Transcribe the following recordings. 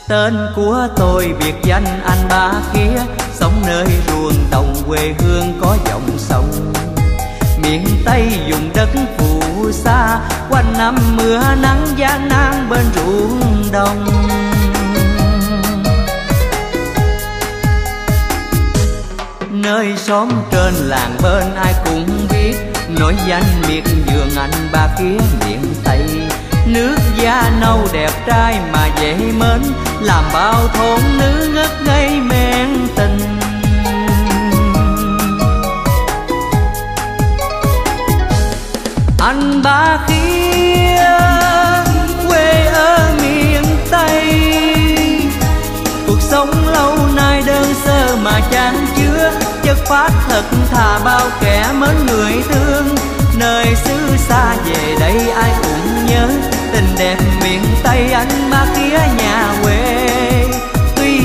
Tên của tôi biệt danh anh Ba Khía, sống nơi ruộng đồng quê hương có dòng sông. Miền Tây vùng đất phù sa, quanh năm mưa nắng gian nan bên ruộng đồng. Nơi xóm trên làng bên ai cũng biết, nổi danh miệt vườn anh Ba Khía miền Tây. Nước da nâu đẹp trai mà dễ mến, làm bao thôn nữ ngất ngây men tình. Anh Ba Khía quê ở miền Tây, cuộc sống lâu nay đơn sơ mà chan chứa chất phát thật thà bao kẻ mến người thương. Nơi xứ xa về đây ai cũng nhớ tình đẹp miền Tây anh Ba Khía nhà quê. Tuy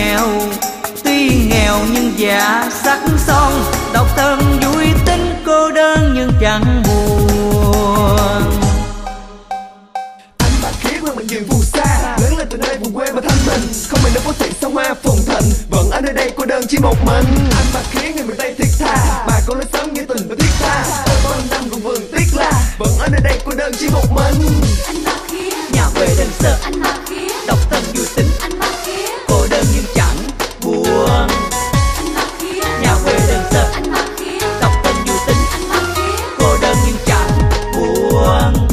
nghèo nhưng dạ sắc son, độc thân vui tính cô đơn nhưng chẳng buồn. Anh Ba Khía quê mình miền phù sa, lớn lên từ nơi vùng quê mà thanh bình, không mình đâu có tiền xa hoa phồn thịnh, vẫn ở nơi đây cô đơn chỉ một mình. Anh Ba Khía người miền Tây thiệt thà, bà con lớn sớm nghĩa tình và thiết tha, bao năm cùng vườn tiếc la, vẫn ở nơi đây cô đơn chỉ một mình. Anh Ba Khía Nhà quê đơn sơ anh Ba Khía, độc thân vui tính anh Ba Khía, cô đơn nhưng chẳng buồn. anh Ba Khía Nhà quê đơn sơ anh Ba Khía, độc thân vui tính anh Ba Khía, cô đơn nhưng chẳng buồn.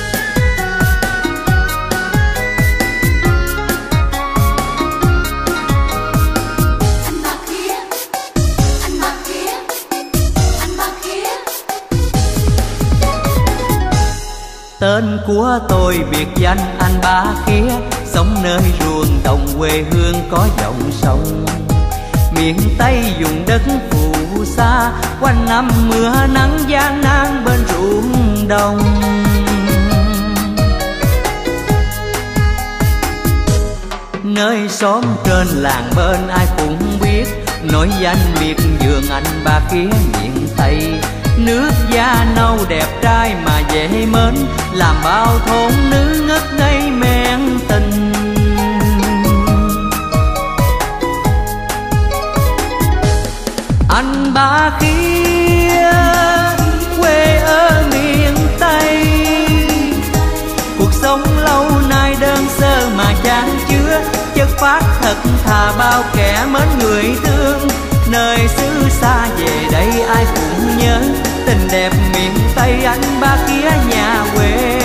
anh Ba Khía, anh Ba Khía, anh Ba Khía. Tên của tôi biệt danh anh Ba Khía, sống nơi ruộng đồng quê hương có dòng sông. Miền Tây vùng đất phù sa, quanh năm mưa nắng gian nan bên ruộng đồng. Nơi xóm trên làng bên ai cũng biết, nổi danh miệt vườn anh Ba Khía miền Tây. Nước da nâu đẹp trai mà dễ mến, làm bao thôn nữ ngất ngây men tình. Anh Ba Khía quê ở miền Tây, cuộc sống lâu nay đơn sơ mà chan chứa chất phát thật thà bao kẻ mến người thương. Nơi xứ xa về đây ai cũng nhớ tình đẹp miền Tây anh Ba Khía nhà quê.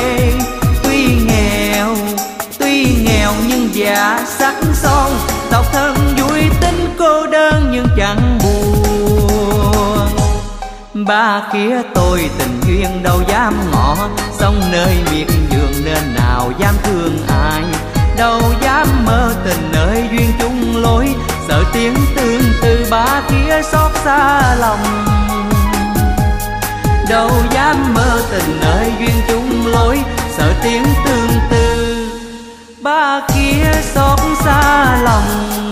Tuy nghèo nhưng dạ sắc son, độc thân vui tính cô đơn nhưng chẳng buồn. Ba Khía tôi tình duyên đâu dám ngỏ, sống nơi miệt vườn nên nào dám thương ai. Đâu dám mơ tình nơi duyên chung lối, sợ tiếng tương tư Ba Khía xót xa lòng. Đâu dám mơ tình nơi duyên chung lối, sợ tiếng tương tư Ba Khía xót xa lòng.